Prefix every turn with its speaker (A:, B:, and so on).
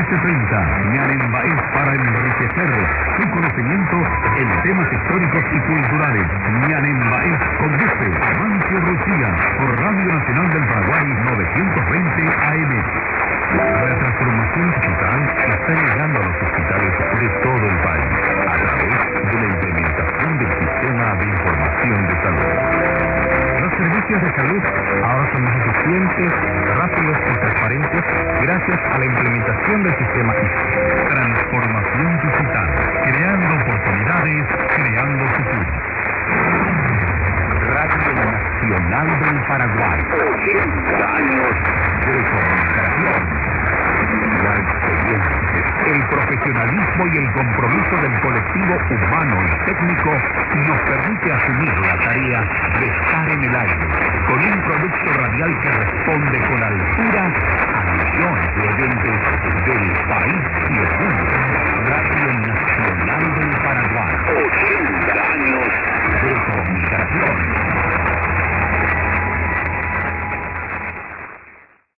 A: 1330. Ñanembaez para enriquecer su conocimiento en temas históricos y culturales. Ñanembaez conduce Amancio Rucía por Radio Nacional del Paraguay 920 AM. La transformación digital está llegando a los hospitales de todo el país a través de la implementación del sistema de información de salud. Los servicios de salud ahora son más eficientes, rápidos y transparentes gracias a la implementación del sistema ISO. Transformación digital, creando oportunidades, creando futuro. Radio Nacional del Paraguay. 80 años de comunicación. La experiencia, el profesionalismo y el compromiso del colectivo humano y técnico nos permite asumir la tarea de estar en el aire, con un producto radial que responde con altura